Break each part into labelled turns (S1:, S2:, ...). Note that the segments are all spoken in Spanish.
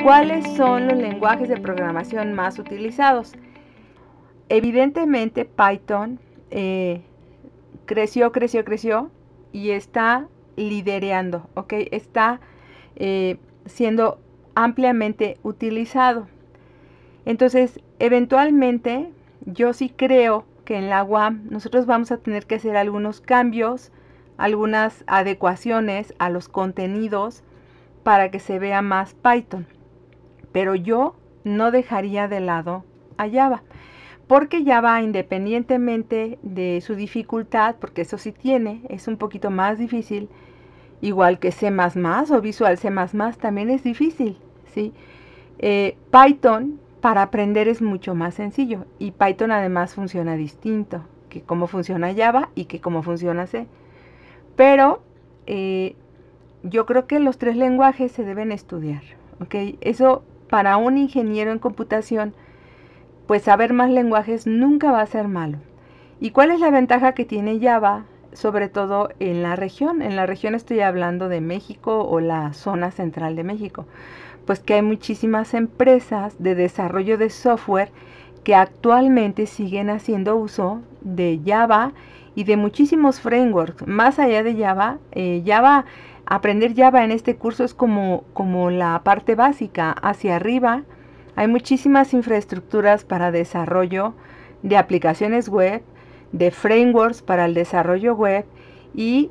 S1: ¿Cuáles son los lenguajes de programación más utilizados? Evidentemente Python creció y está liderando, ¿ok? Está siendo ampliamente utilizado. Entonces, eventualmente, yo sí creo que en la UAM nosotros vamos a tener que hacer algunos cambios, algunas adecuaciones a los contenidos para que se vea más Python. Pero yo no dejaría de lado a Java, porque Java, independientemente de su dificultad, porque eso sí tiene, es un poquito más difícil, igual que C++ o Visual C++ también es difícil, ¿sí? Python para aprender es mucho más sencillo, y Python además funciona distinto que cómo funciona Java y que cómo funciona C. Pero yo creo que los tres lenguajes se deben estudiar, ¿ok? Eso para un ingeniero en computación, pues saber más lenguajes nunca va a ser malo. ¿Y cuál es la ventaja que tiene Java? Sobre todo en la región. En la región estoy hablando de México o la zona central de México. Pues que hay muchísimas empresas de desarrollo de software que actualmente siguen haciendo uso de Java y de muchísimos frameworks. Más allá de Java, aprender Java en este curso es como la parte básica. Hacia arriba hay muchísimas infraestructuras para desarrollo de aplicaciones web, de frameworks para el desarrollo web y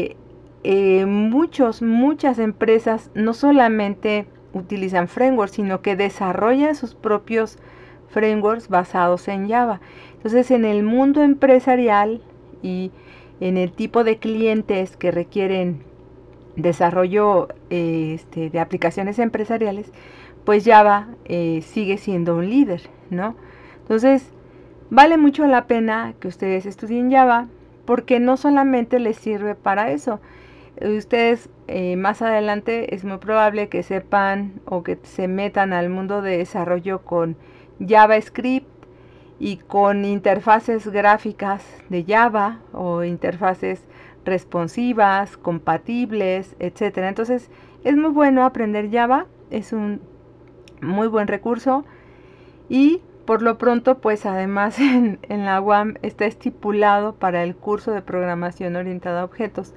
S1: muchas empresas no solamente utilizan frameworks, sino que desarrollan sus propios frameworks basados en Java. Entonces, en el mundo empresarial y en el tipo de clientes que requieren desarrollo de aplicaciones empresariales, pues Java sigue siendo un líder, ¿no? Entonces, vale mucho la pena que ustedes estudien Java, porque no solamente les sirve para eso. Ustedes más adelante es muy probable que sepan o que se metan al mundo de desarrollo con JavaScript y con interfaces gráficas de Java o interfaces responsivas, compatibles, etcétera. Entonces es muy bueno aprender Java, es un muy buen recurso y por lo pronto pues además en la UAM está estipulado para el curso de programación orientada a objetos.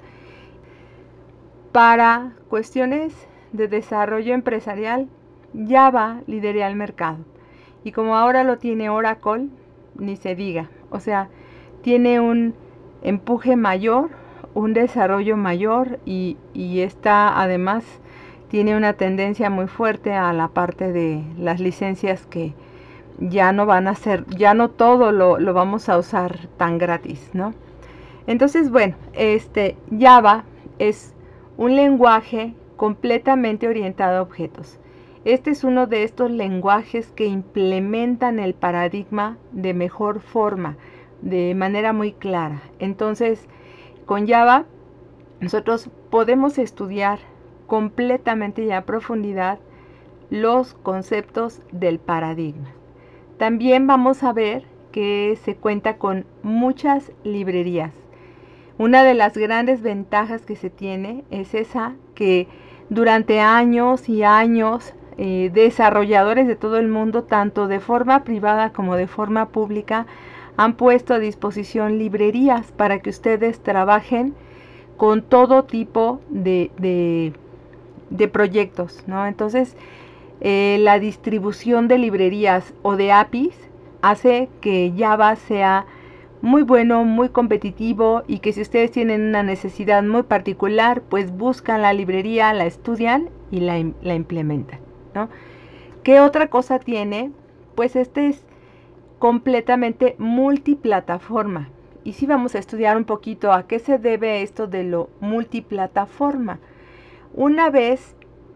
S1: Para cuestiones de desarrollo empresarial, Java lidera el mercado. Y como ahora lo tiene Oracle, ni se diga. O sea, tiene un empuje mayor, un desarrollo mayor y esta además tiene una tendencia muy fuerte a la parte de las licencias que ya no van a ser, ya no todo lo vamos a usar tan gratis, ¿no? Entonces, bueno, Java es un lenguaje completamente orientado a objetos. Este es uno de estos lenguajes que implementan el paradigma de mejor forma, de manera muy clara. Entonces, con Java, nosotros podemos estudiar completamente y a profundidad los conceptos del paradigma. También vamos a ver que se cuenta con muchas librerías. Una de las grandes ventajas que se tiene es esa que durante años y años desarrolladores de todo el mundo, tanto de forma privada como de forma pública, han puesto a disposición librerías para que ustedes trabajen con todo tipo de proyectos, ¿no? Entonces, la distribución de librerías o de APIs hace que Java sea muy bueno, muy competitivo y que si ustedes tienen una necesidad muy particular, pues buscan la librería, la estudian y la implementan, ¿no? ¿Qué otra cosa tiene? Pues este es completamente multiplataforma. Y sí vamos a estudiar un poquito a qué se debe esto de lo multiplataforma. Una vez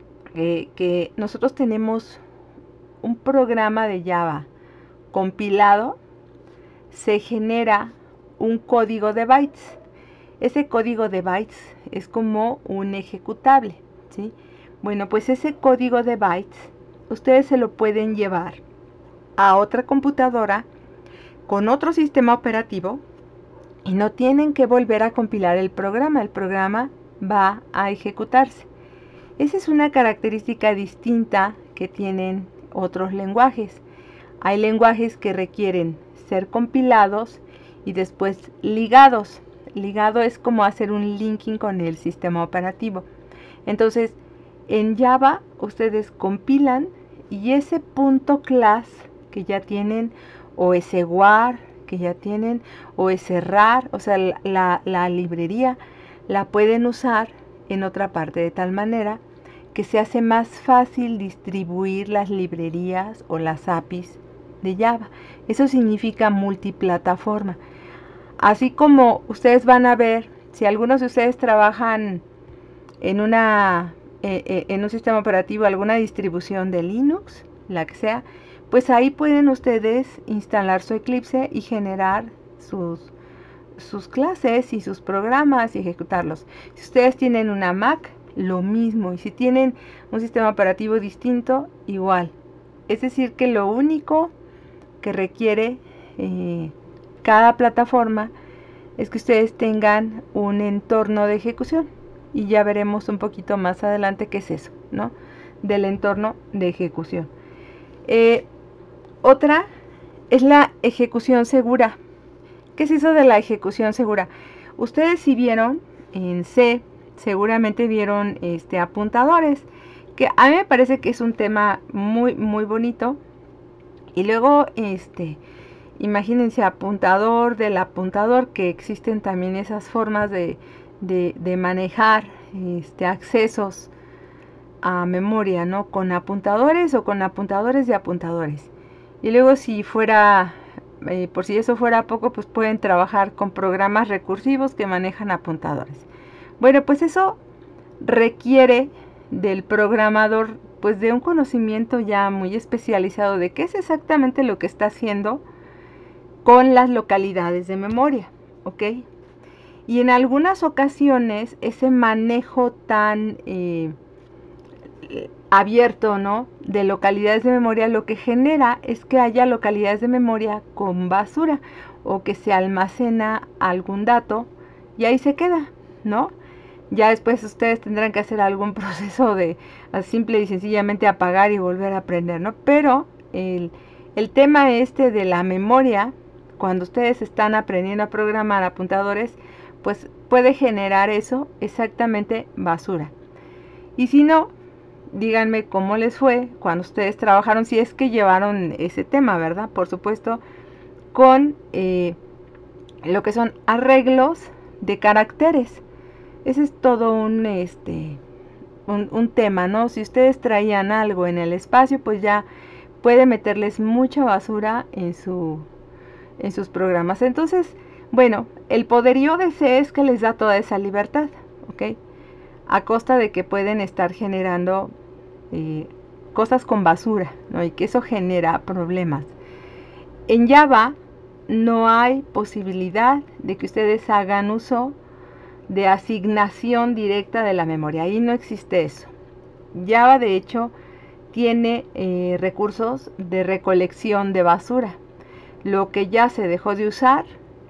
S1: que nosotros tenemos un programa de Java compilado, se genera un código de bytes. Ese código de bytes es como un ejecutable, ¿sí? Bueno, pues ese código de bytes ustedes se lo pueden llevar a otra computadora con otro sistema operativo y no tienen que volver a compilar el programa va a ejecutarse. Esa es una característica distinta que tienen otros lenguajes. Hay lenguajes que requieren ser compilados y después ligados. Ligado es como hacer un linking con el sistema operativo. Entonces, en Java ustedes compilan y ese .class que ya tienen, o ese war que ya tienen, o ese rar, o sea, la librería, la pueden usar en otra parte de tal manera que se hace más fácil distribuir las librerías o las APIs de Java. Eso significa multiplataforma. Así como ustedes van a ver, si algunos de ustedes trabajan en un sistema operativo, alguna distribución de Linux, la que sea, pues ahí pueden ustedes instalar su Eclipse y generar sus clases y sus programas y ejecutarlos. Si ustedes tienen una Mac, lo mismo. Y si tienen un sistema operativo distinto, igual. Es decir, que lo único que requiere cada plataforma es que ustedes tengan un entorno de ejecución. Y ya veremos un poquito más adelante qué es eso, ¿no? Del entorno de ejecución. Otra es la ejecución segura. ¿Qué es eso de la ejecución segura? Ustedes si vieron en C, seguramente vieron apuntadores, que a mí me parece que es un tema muy bonito. Y luego imagínense apuntador del apuntador, que existen también esas formas de manejar accesos a memoria, ¿no? Con apuntadores o con apuntadores de apuntadores. Y luego si fuera, por si eso fuera poco, pues pueden trabajar con programas recursivos que manejan apuntadores. Bueno, pues eso requiere del programador pues de un conocimiento ya muy especializado de qué es exactamente lo que está haciendo con las localidades de memoria, ¿ok? Y en algunas ocasiones ese manejo tan abierto, ¿no?, de localidades de memoria, lo que genera es que haya localidades de memoria con basura, o que se almacena algún dato y ahí se queda, ¿no? Ya después ustedes tendrán que hacer algún proceso de simple y sencillamente apagar y volver a aprender, ¿no? Pero el tema de la memoria, cuando ustedes están aprendiendo a programar apuntadores, pues puede generar eso, exactamente basura. Y si no, díganme cómo les fue cuando ustedes trabajaron, si es que llevaron ese tema, ¿verdad? Por supuesto, con lo que son arreglos de caracteres. Ese es todo un tema, ¿no? Si ustedes traían algo en el espacio, pues ya puede meterles mucha basura en sus programas. Entonces, bueno, el poderío de C es que les da toda esa libertad, ¿ok? A costa de que pueden estar generando cosas con basura, ¿no? Y que eso genera problemas. En Java no hay posibilidad de que ustedes hagan uso de asignación directa de la memoria. Ahí no existe eso. Java, de hecho, tiene recursos de recolección de basura. Lo que ya se dejó de usar,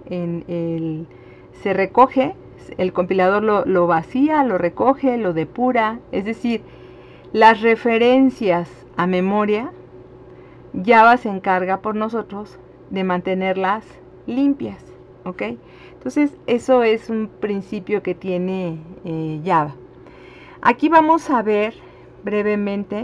S1: se recoge, el compilador lo vacía, lo recoge, lo depura. Es decir, las referencias a memoria, Java se encarga por nosotros de mantenerlas limpias, ¿ok? Entonces, eso es un principio que tiene Java. Aquí vamos a ver brevemente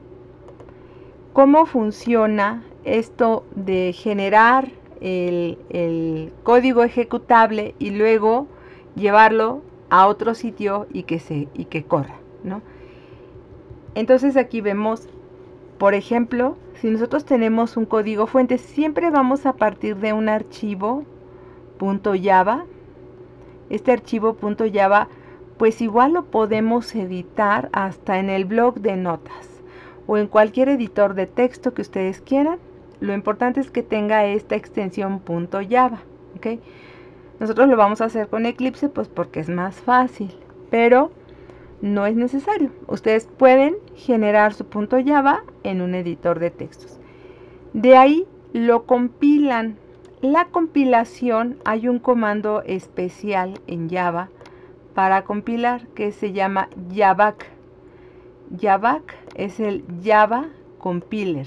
S1: cómo funciona esto de generar el código ejecutable y luego llevarlo a otro sitio y que corra, ¿no? Entonces aquí vemos, por ejemplo, si nosotros tenemos un código fuente, siempre vamos a partir de un archivo .java. Este archivo .java, pues igual lo podemos editar hasta en el blog de notas o en cualquier editor de texto que ustedes quieran. Lo importante es que tenga esta extensión .java, ¿ok? Nosotros lo vamos a hacer con Eclipse, pues porque es más fácil, pero no es necesario. Ustedes pueden generar su .java en un editor de textos. De ahí lo compilan. La compilación, hay un comando especial en Java para compilar que se llama javac. JAVAC es el Java Compiler.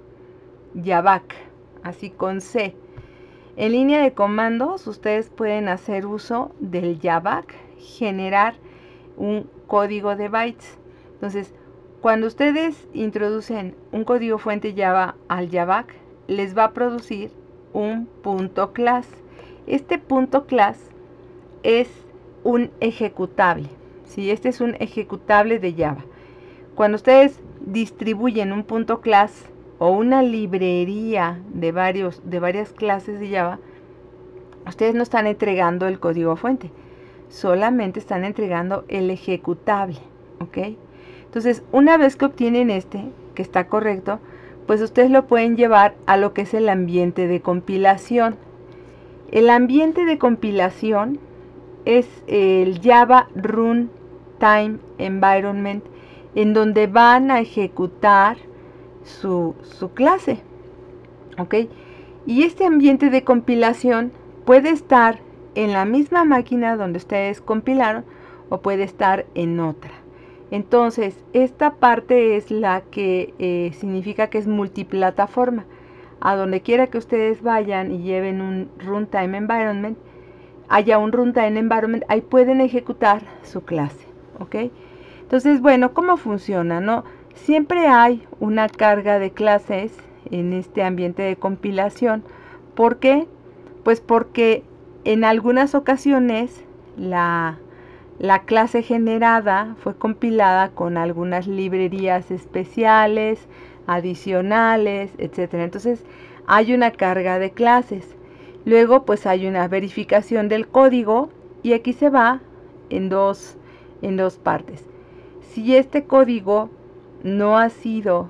S1: JAVAC, así con C. En línea de comandos ustedes pueden hacer uso del JAVAC, generar un código de bytes. Entonces, cuando ustedes introducen un código fuente Java al JAVAC, les va a producir un .class. Este .class es un ejecutable, ¿sí? Este es un ejecutable de Java. Cuando ustedes distribuyen un .class o una librería de varias clases de Java, ustedes no están entregando el código fuente, solamente están entregando el ejecutable, ¿ok? Entonces, una vez que obtienen que está correcto, pues ustedes lo pueden llevar a lo que es el ambiente de compilación. El ambiente de compilación es el Java Runtime Environment, en donde van a ejecutar su clase, ¿ok? Y este ambiente de compilación puede estar en la misma máquina donde ustedes compilaron o puede estar en otra. Entonces, esta parte es la que significa que es multiplataforma. A donde quiera que ustedes vayan y lleven un Runtime Environment, haya un Runtime Environment, ahí pueden ejecutar su clase, ¿ok? Entonces, bueno, ¿cómo funciona, no? Siempre hay una carga de clases en este ambiente de compilación. ¿Por qué? Pues porque en algunas ocasiones la clase generada fue compilada con algunas librerías especiales, adicionales, etcétera. Entonces, hay una carga de clases. Luego, pues hay una verificación del código y aquí se va en dos partes. Si este código no ha sido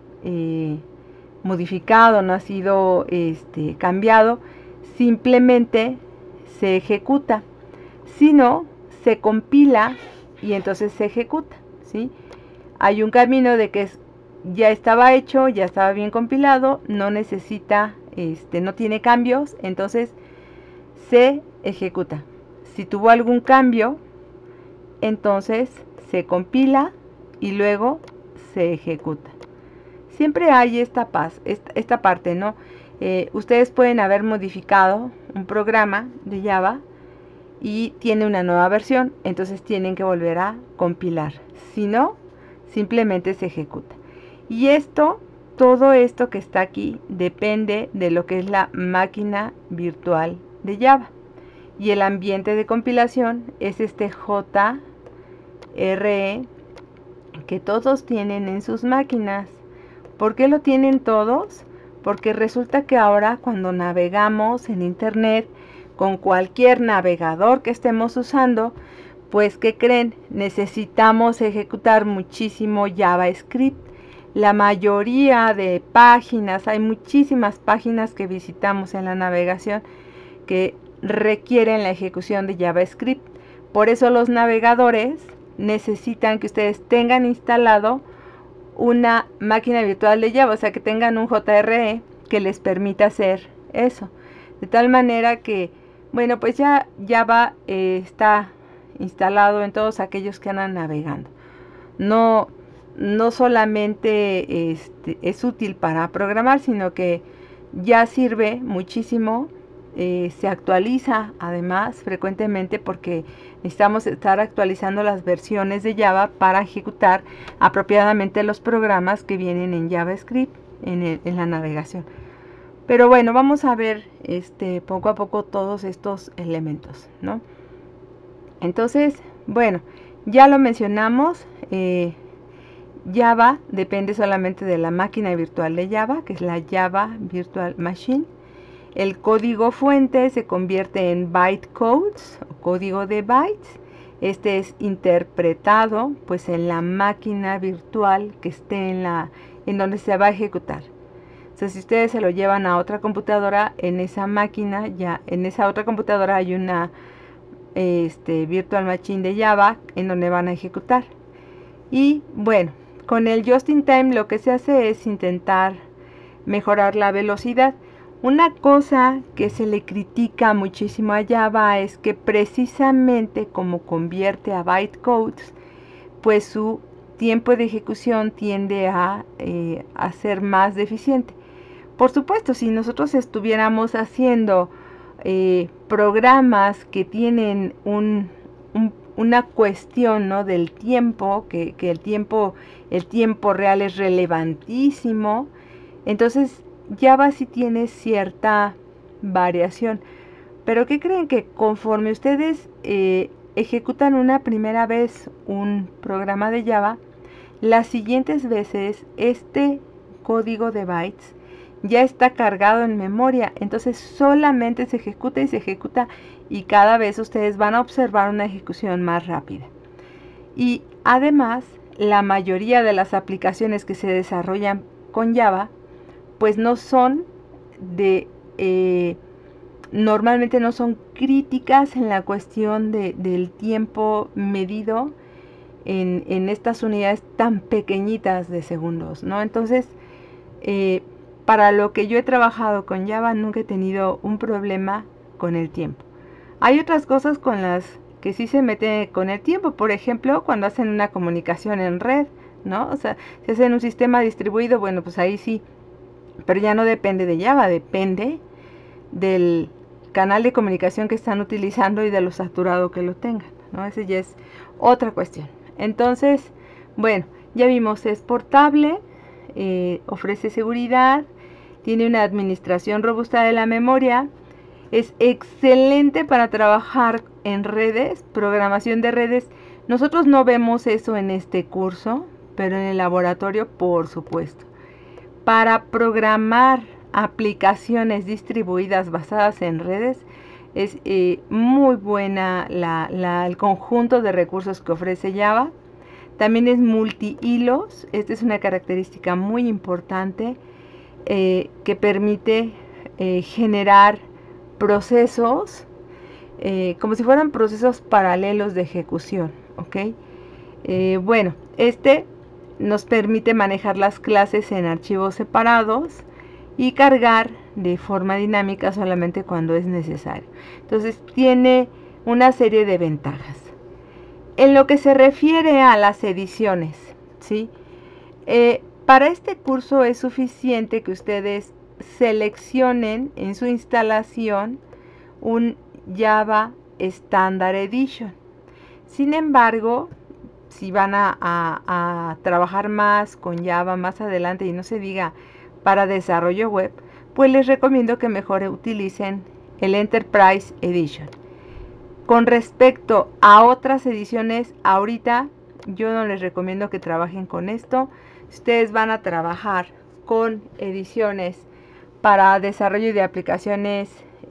S1: modificado, no ha sido cambiado, simplemente se ejecuta. Si no, se compila y entonces se ejecuta, ¿sí? Hay un camino de que ya estaba hecho, ya estaba bien compilado, no necesita, no tiene cambios, entonces se ejecuta. Si tuvo algún cambio, entonces se compila y luego se ejecuta. Siempre hay esta parte, ¿no? Ustedes pueden haber modificado un programa de Java y tiene una nueva versión, entonces tienen que volver a compilar. Si no, simplemente se ejecuta. Y todo esto que está aquí depende de lo que es la máquina virtual de Java. Y el ambiente de compilación es este JRE que todos tienen en sus máquinas. ¿Por qué lo tienen todos? Porque resulta que ahora cuando navegamos en internet con cualquier navegador que estemos usando, pues ¿qué creen? Necesitamos ejecutar muchísimo JavaScript. La mayoría de páginas, hay muchísimas páginas que visitamos en la navegación que requieren la ejecución de JavaScript. Por eso los navegadores necesitan que ustedes tengan instalado una máquina virtual de Java, o sea que tengan un JRE que les permita hacer eso. De tal manera que, bueno, pues ya Java está instalado en todos aquellos que andan navegando. No solamente es útil para programar, sino que ya sirve muchísimo. Se actualiza además frecuentemente porque necesitamos estar actualizando las versiones de Java para ejecutar apropiadamente los programas que vienen en JavaScript en la navegación. Pero bueno, vamos a ver poco a poco todos estos elementos, ¿no? Entonces, bueno, ya lo mencionamos, Java depende solamente de la máquina virtual de Java, que es la Java Virtual Machine. El código fuente se convierte en bytecodes o código de bytes. Este es interpretado pues en la máquina virtual que esté en donde se va a ejecutar. O sea, si ustedes se lo llevan a otra computadora, en esa máquina, ya en esa otra computadora hay una Virtual Machine de Java en donde van a ejecutar. Y bueno, con el Just in Time lo que se hace es intentar mejorar la velocidad. Una cosa que se le critica muchísimo a Java es que precisamente como convierte a bytecodes, pues su tiempo de ejecución tiende a ser más deficiente. Por supuesto, si nosotros estuviéramos haciendo programas que tienen una cuestión, ¿no?, del tiempo, que el tiempo real es relevantísimo, entonces Java sí tiene cierta variación. Pero ¿qué creen? Que conforme ustedes ejecutan una primera vez un programa de Java, las siguientes veces este código de bytes ya está cargado en memoria, entonces solamente se ejecuta y cada vez ustedes van a observar una ejecución más rápida. Y además, la mayoría de las aplicaciones que se desarrollan con Java pues no son normalmente no son críticas en la cuestión del tiempo medido en estas unidades tan pequeñitas de segundos, ¿no? Entonces, para lo que yo he trabajado con Java, nunca he tenido un problema con el tiempo. Hay otras cosas con las que sí se mete con el tiempo, por ejemplo, cuando hacen una comunicación en red, ¿no? O sea, si hacen un sistema distribuido, bueno, pues ahí sí, pero ya no depende de Java, depende del canal de comunicación que están utilizando y de lo saturado que lo tengan, ¿no? Ese ya es otra cuestión. Entonces, bueno, ya vimos, es portable, ofrece seguridad, tiene una administración robusta de la memoria, es excelente para trabajar en redes, programación de redes. Nosotros no vemos eso en este curso, pero en el laboratorio, por supuesto. Para programar aplicaciones distribuidas basadas en redes, es muy buena el conjunto de recursos que ofrece Java. También es multi-hilos. Esta es una característica muy importante que permite generar procesos como si fueran procesos paralelos de ejecución, ¿ok? Bueno, nos permite manejar las clases en archivos separados y cargar de forma dinámica solamente cuando es necesario. Entonces tiene una serie de ventajas. En lo que se refiere a las ediciones, ¿sí? Para este curso es suficiente que ustedes seleccionen en su instalación un Java Standard Edition. Sin embargo, si van a trabajar más con Java más adelante y no se diga para desarrollo web, pues les recomiendo que mejor utilicen el Enterprise Edition. Con respecto a otras ediciones, ahorita yo no les recomiendo que trabajen con esto. Si ustedes van a trabajar con ediciones para desarrollo de aplicaciones,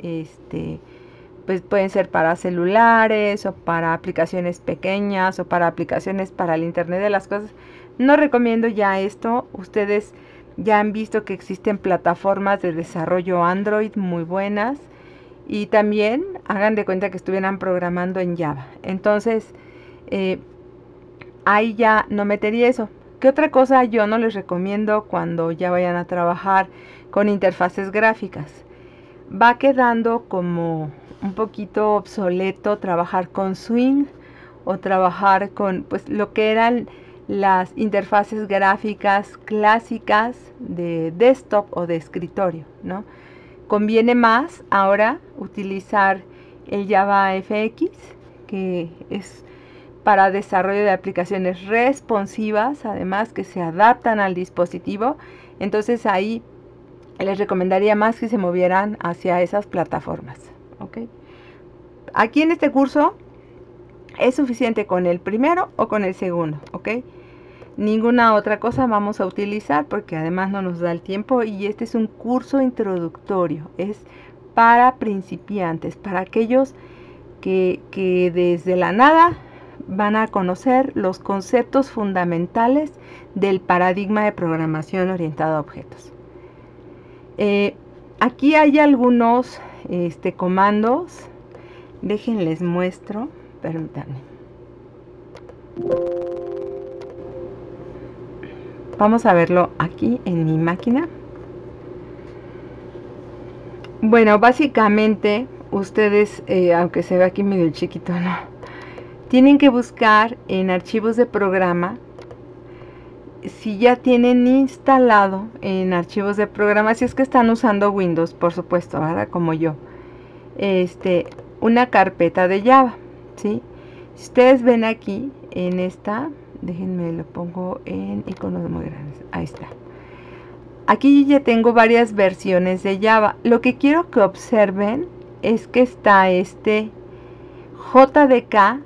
S1: pues pueden ser para celulares o para aplicaciones pequeñas o para aplicaciones para el Internet de las cosas, no recomiendo ya esto. Ustedes ya han visto que existen plataformas de desarrollo Android muy buenas y también hagan de cuenta que estuvieran programando en Java. Entonces, ahí ya no metería eso. ¿Qué otra cosa yo no les recomiendo cuando ya vayan a trabajar con interfaces gráficas? Va quedando como un poquito obsoleto trabajar con Swing o trabajar con pues lo que eran las interfaces gráficas clásicas de desktop o de escritorio, ¿no? Conviene más ahora utilizar el JavaFX, que es para desarrollo de aplicaciones responsivas, además que se adaptan al dispositivo. Entonces ahí les recomendaría más que se movieran hacia esas plataformas, ¿ok? Aquí en este curso es suficiente con el primero o con el segundo, ¿ok? Ninguna otra cosa vamos a utilizar porque además no nos da el tiempo y este es un curso introductorio, es para principiantes, para aquellos que desde la nada van a conocer los conceptos fundamentales del paradigma de programación orientada a objetos. Aquí hay algunos comandos, déjenles muestro, permítanme. Vamos a verlo aquí en mi máquina. Bueno, básicamente ustedes, aunque se ve aquí medio chiquito, ¿no? Tienen que buscar en archivos de programa si ya tienen instalado en archivos de programa, si es que están usando Windows, por supuesto, ¿verdad? Como yo, una carpeta de Java, ¿sí? Si ustedes ven aquí en esta, déjenme lo pongo en iconos muy grandes, ahí está. Aquí ya tengo varias versiones de Java. Lo que quiero que observen es que está JDK,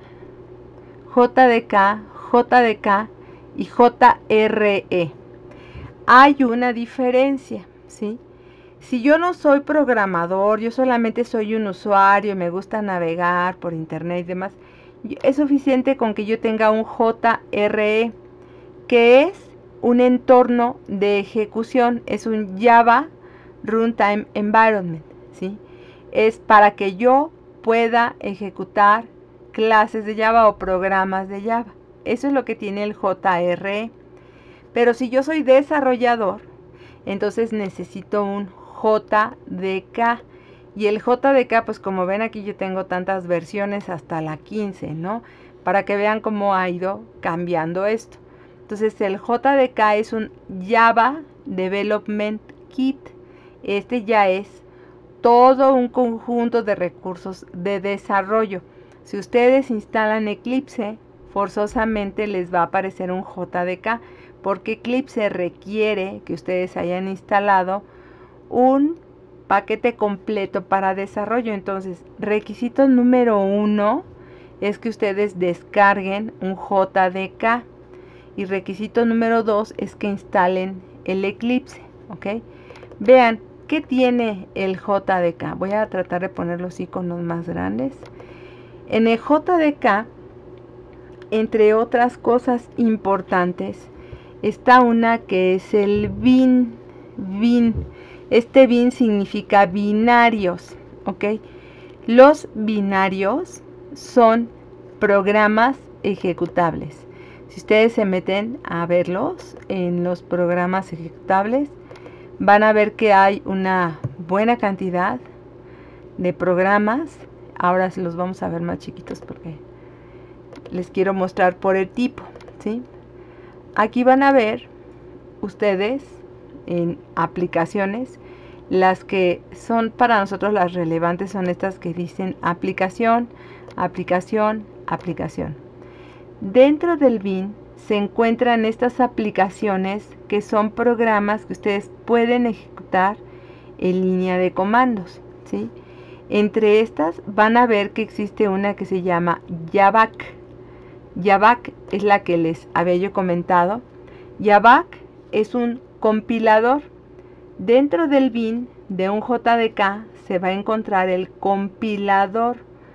S1: JDK, JDK y JRE. Hay una diferencia, ¿sí? Si yo no soy programador, yo solamente soy un usuario y me gusta navegar por internet y demás, es suficiente con que yo tenga un JRE, que es un entorno de ejecución, es un Java Runtime Environment, ¿sí? Es para que yo pueda ejecutar clases de Java o programas de Java. Eso es lo que tiene el JRE. Pero si yo soy desarrollador, entonces necesito un JDK. Y el JDK, pues como ven aquí yo tengo tantas versiones hasta la 15, ¿no? Para que vean cómo ha ido cambiando esto. Entonces el JDK es un Java Development Kit. Este ya es todo un conjunto de recursos de desarrollo. Si ustedes instalan Eclipse, forzosamente les va a aparecer un JDK, porque Eclipse requiere que ustedes hayan instalado un paquete completo para desarrollo. Entonces, requisito número 1 es que ustedes descarguen un JDK. Y requisito número 2 es que instalen el Eclipse, ¿ok? Vean, ¿qué tiene el JDK? Voy a tratar de poner los iconos más grandes. En el JDK, entre otras cosas importantes, está una que es el bin. Este bin significa binarios, ¿ok? Los binarios son programas ejecutables. Si ustedes se meten a verlos en los programas ejecutables, van a ver que hay una buena cantidad de programas. Ahora se los vamos a ver más chiquitos porque les quiero mostrar por el tipo, ¿sí? Aquí van a ver ustedes en aplicaciones, las que son para nosotros las relevantes son estas que dicen aplicación, aplicación, aplicación. Dentro del bin se encuentran estas aplicaciones que son programas que ustedes pueden ejecutar en línea de comandos, ¿sí? Entre estas van a ver que existe una que se llama Javac. Javac es la que les había yo comentado. Javac es un compilador. Dentro del bin de un JDK se va a encontrar el compilador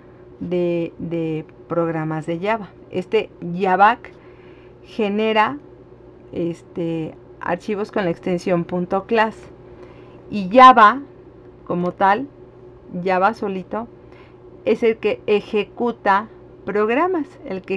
S1: de programas de Java. Este Javac genera archivos con la extensión .class, y Java como tal, Java solito, es el que ejecuta programas,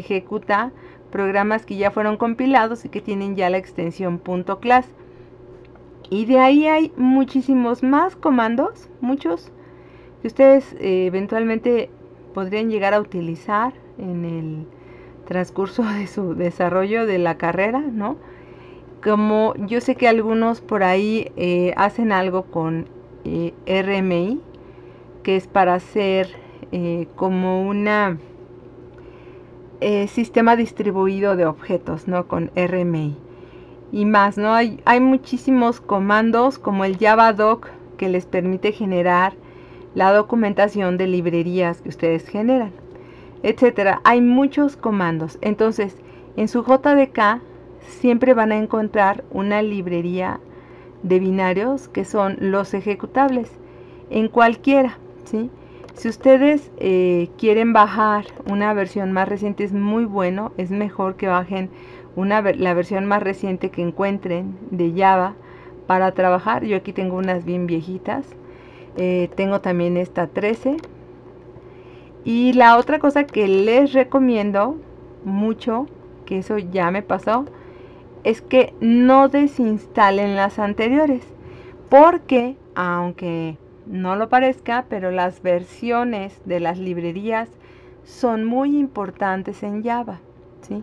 S1: que ya fueron compilados y que tienen ya la extensión .class. Y de ahí hay muchísimos más comandos, muchos, que ustedes eventualmente podrían llegar a utilizar en el transcurso de su desarrollo de la carrera, ¿no? Como yo sé que algunos por ahí hacen algo con RMI, que es para hacer como una sistema distribuido de objetos, ¿no? Con RMI y más, ¿no? Hay muchísimos comandos como el javadoc, que les permite generar la documentación de librerías que ustedes generan, etcétera. Hay muchos comandos. Entonces, en su JDK siempre van a encontrar una librería de binarios que son los ejecutables en cualquiera, ¿sí? Si ustedes quieren bajar una versión más reciente, es muy bueno, es mejor que bajen la versión más reciente que encuentren de Java para trabajar. Yo aquí tengo unas bien viejitas, tengo también esta 13. Y la otra cosa que les recomiendo mucho, que eso ya me pasó, es que no desinstalen las anteriores, porque aunque no lo parezca, pero las versiones de las librerías son muy importantes en Java, ¿sí?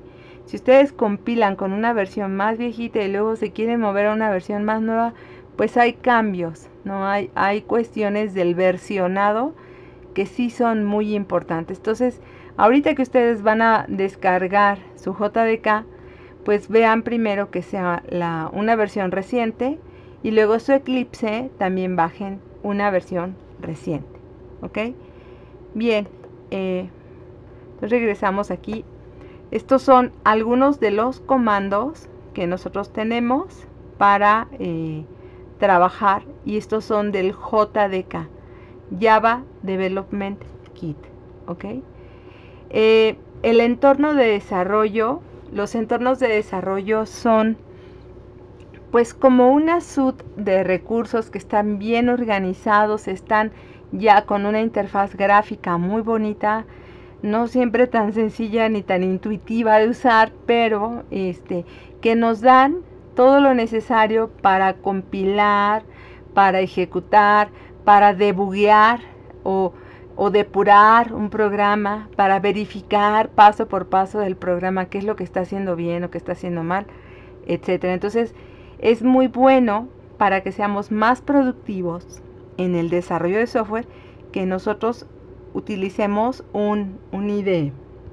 S1: Si ustedes compilan con una versión más viejita y luego se quieren mover a una versión más nueva, pues hay cambios, ¿no? Hay cuestiones del versionado que sí son muy importantes. Entonces, ahorita que ustedes van a descargar su JDK, pues vean primero que sea una versión reciente y luego su Eclipse también bajen una versión reciente, ¿ok? Bien, entonces regresamos aquí. Estos son algunos de los comandos que nosotros tenemos para trabajar, y estos son del JDK, Java Development Kit, ¿ok? El entorno de desarrollo, los entornos de desarrollo son pues como una suite de recursos que están bien organizados, están ya con una interfaz gráfica muy bonita, no siempre tan sencilla ni tan intuitiva de usar, pero que nos dan todo lo necesario para compilar, para ejecutar, para debuguear o depurar un programa, para verificar paso por paso del programa qué es lo que está haciendo bien o qué está haciendo mal, etcétera. Entonces, es muy bueno para que seamos más productivos en el desarrollo de software que nosotros utilicemos un IDE.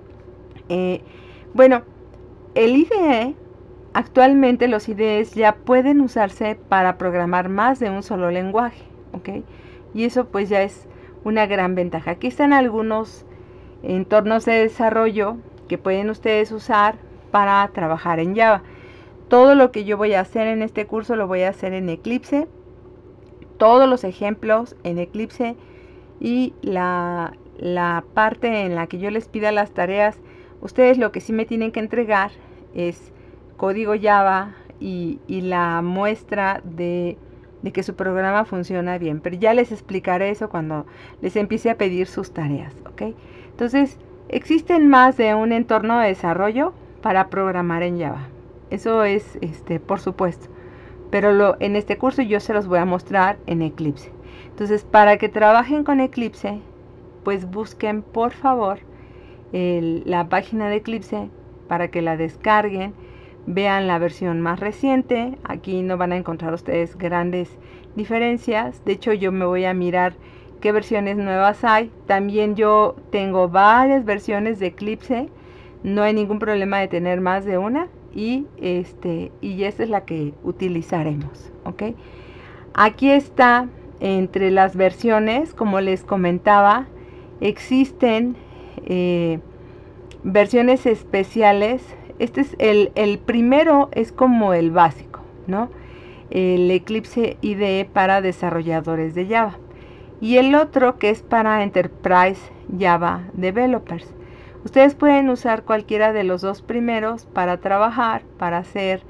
S1: Bueno, el IDE, actualmente los IDEs ya pueden usarse para programar más de un solo lenguaje, ¿ok? Y eso pues ya es una gran ventaja. Aquí están algunos entornos de desarrollo que pueden ustedes usar para trabajar en Java. Todo lo que yo voy a hacer en este curso lo voy a hacer en Eclipse, todos los ejemplos en Eclipse, y la parte en la que yo les pida las tareas, ustedes lo que sí me tienen que entregar es código Java y la muestra de que su programa funciona bien, pero ya les explicaré eso cuando les empiece a pedir sus tareas, ¿ok? Entonces, existen más de un entorno de desarrollo para programar en Java. Eso es, por supuesto, pero en este curso yo se los voy a mostrar en Eclipse. Entonces, para que trabajen con Eclipse, pues busquen por favor la página de Eclipse para que la descarguen, vean la versión más reciente. Aquí no van a encontrar ustedes grandes diferencias. De hecho, yo me voy a mirar qué versiones nuevas hay. También yo tengo varias versiones de Eclipse, no hay ningún problema de tener más de una. Y esta es la que utilizaremos, ¿ok? Aquí está, entre las versiones, como les comentaba, existen versiones especiales. Este es el primero, es como el básico, ¿no? El Eclipse IDE para desarrolladores de Java, y el otro que es para Enterprise Java Developers. Ustedes pueden usar cualquiera de los dos primeros para trabajar, para hacer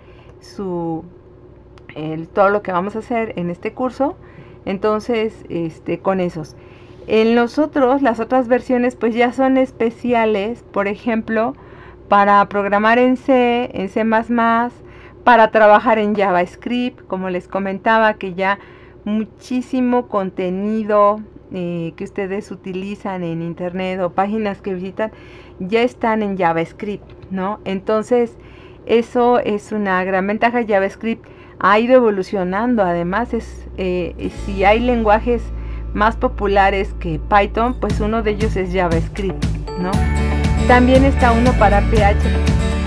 S1: todo lo que vamos a hacer en este curso. Entonces, con esos. En las otras versiones, pues ya son especiales, por ejemplo, para programar en C, en C++, para trabajar en JavaScript, como les comentaba, que ya muchísimo contenido que ustedes utilizan en internet o páginas que visitan ya están en JavaScript, ¿no? Entonces, eso es una gran ventaja. JavaScript ha ido evolucionando, además si hay lenguajes más populares que Python, pues uno de ellos es JavaScript, ¿no? También está uno para PHP.